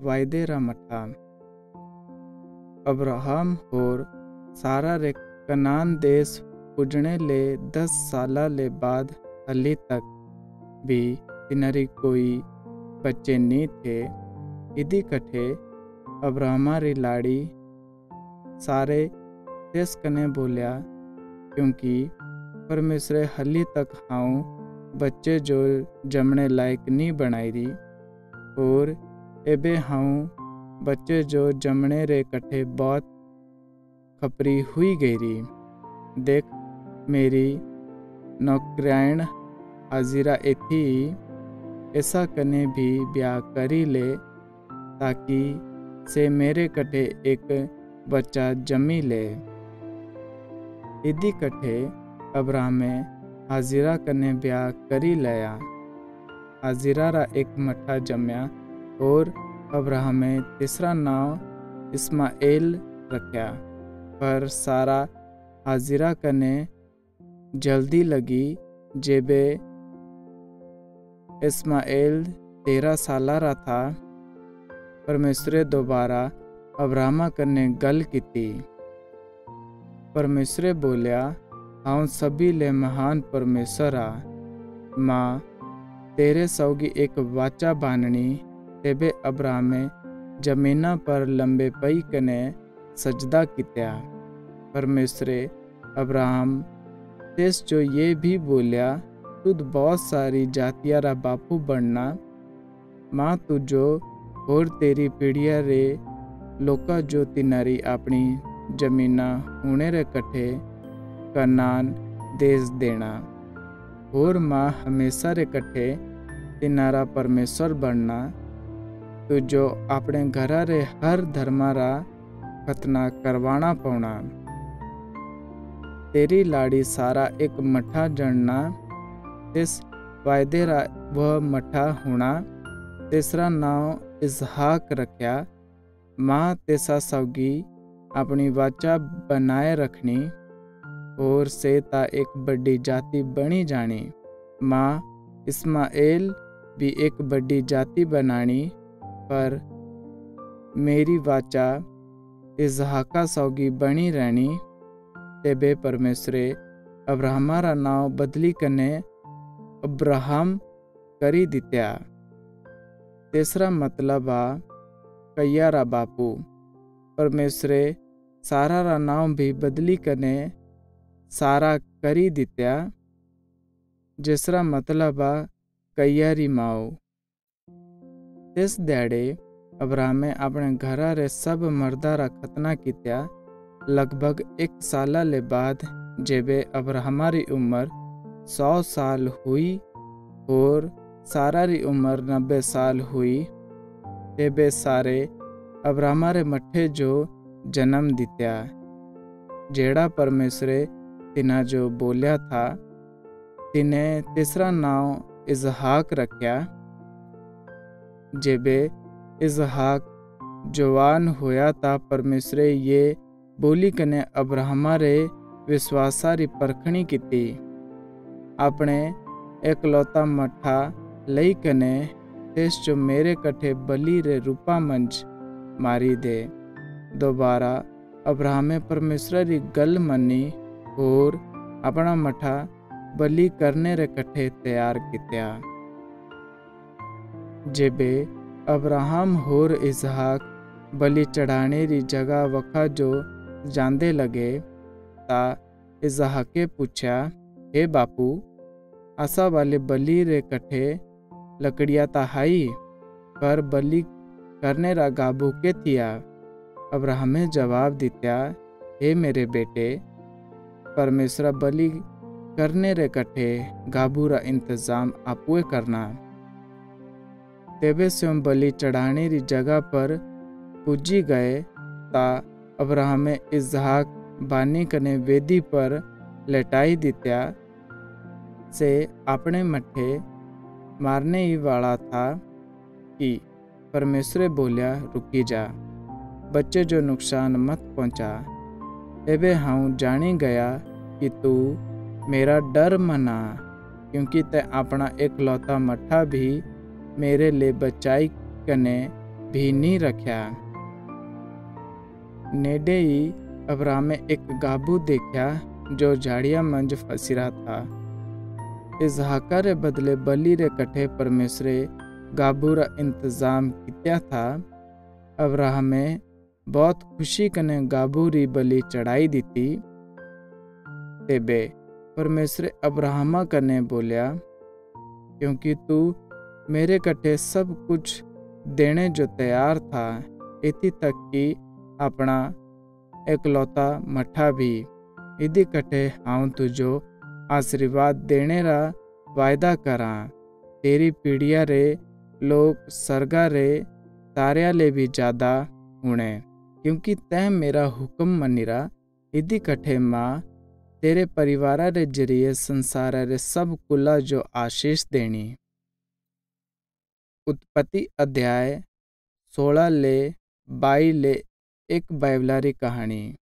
वायदे रा मठा। अब्राहम होर सारा रे कनान देश पुजने ले 10 साला ले बाद हली तक भी तिनरी कोई बच्चे नहीं थे। इदी कठे अब्राहमा री लाड़ी सारे तेस कने बोलिया, क्योंकि परमेश्वरे हली तक हाउ बच्चे जो जमने लायक नहीं बनाई री, और एबे हाउ बच्चे जो जमने रे कठे बहुत खपरी हुई गई री। देख, मेरी नौकरायण हाजिरा एथी ऐसा कने भी ब्याह करी ले, ताकि से मेरे कठे एक बच्चा जमी ले। इदी कठे अब्राहमे हाजिरा कने ब्याह करी लया। हाजिरा रा एक मठा जम्या, और अब्राहमे तीसरा नाव इस्माएल रखया। पर सारा हाजिरा कने जल्दी लगी, जेबे इस्माएल 13 साला रा था। परमेश्वरे दोबारा अब्राहमा कने गल कीती। परमेश्वरे बोलिया, हाउ सभी ले महान परमेश्वर आ। माँ तेरे सौगी एक वाचा बाननी। तेबे अब्राहमे जमीना पर लंबे पई कने सजदा कित्या। परमेश्वरे अब्राहम तेस जो ये भी बोलिया, तुद बहुत सारी जातिया रा बापू बनना। माँ तुझो और तेरी पीढ़िया रे लोका जो तिनारी अपनी जमीना होने रे कठे कनान देश देना। और माँ हमेशा रे कठे तिनारा परमेश्वर बनना। तुझो अपने घरा रे हर धर्मा रा खतना करवाना पौना। तेरी लाड़ी सारा एक मठा जणना। तिस वायदे रा वह मठा होना। तीसरा नाव इसहाक रखया। माँ तेसा सौगी अपनी वाचा बनाए रखनी, और सेता एक बड़ी जाति बनी जानी। माँ इस्माएल भी एक बड़ी जाति बनानी। पर मेरी वाचा इसहाका सौगी बनी रहनी। तेबे परमेश्वरे अब्राहमा रा नाव बदली कने अब्राहम करी दित्या। तीसरा मतलब आ कैया रा बापू। परमेश्वरे सारा रा नाव भी बदली कने सारा करी दित्या, जिसरा मतलब आ कैया री माओ। तिस ध्याड़े अब्राहमे अपने घरा रे सब मर्दा रा खतना कित्या। लगभग 1 साला ले बाद जेबे अब्राहमा री उम्र 100 साल हुई, और सारा री उम्र 90 साल हुई, तेबे सारे अब्राहमा रे मठे जो जन्म दित्या, जेड़ा परमेश्वरे तिना जो बोलिया था। तिने तीसरा नाव इसहाक रखया। जेबे इसहाक जवान होया ता परमेश्वरे ये बोली कने अब्राहमा रे विश्वासा री परखणी कीती। अपने एकलौता मठा लई कने तेस जो मेरे कठे बलि रे रूपा मंज मारी दे। दोबारा अब्राहमे परमेश्वर री गल मनी, और अपना मठा बलि करने रे कठे तैयार कित्या। जेबे अब्राहम होर इसहाक बलि चढ़ाने री जगह वखा जो जांदे लगे, ता इसहाके पूछया, हे बापू, आसा वाले बलि रे कठे लकड़िया ता हाई, पर बलि करने रा गाबू के थिया। अब्राहमे जवाब दित्या, हे मेरे बेटे, परमेश्वर बलि करने रे कठे गाबू रा इंतजाम आपुए करना। तेबे स्वयं बलि चढ़ाने री जगह पर पुजी गए, ता अब्राहमे इसहाक बानी कने वेदी पर लेटाई दित्या। से अपने मठे मारने ही वाला था कि परमेश्वर बोलिया, रुकी जा, बच्चे जो नुकसान मत पहुंचा। एबे हाउ जानी गया कि तू मेरा डर मना, क्योंकि ते अपना एकलौता मठा भी मेरे ले बचाई कने भी नहीं रखा। नेडे ही अब्राहमे एक गाबू देखा जो झाड़िया मंज फसिरा था। इसहाका रे बदले बलि रे कठे परमेश्वरे गाबू रा इंतजाम किया था। अब्राहमे बहुत खुशी कने गाबू री बलि चढ़ाई दी थी। तेबे परमेश्वर अब्राहमा कने बोलिया, क्योंकि तू मेरे कठे सब कुछ देने जो तैयार था, इति तक कि अपना एकलौता मठा भी, इदी कठे हाउ तुझो आशीर्वाद देने रा वायदा करा। तेरी पीढ़िया रे लोग सरगा रे तारिया ले भी ज्यादा हुणे, क्योंकि तै मेरा हुक्म मनीरा। इदी कठे माँ तेरे परिवारा रे जरिए संसार रे सब कुला जो आशीष देनी। उत्पत्ति अध्याय 16 ले 22 ले एक बाइबलारी कहानी।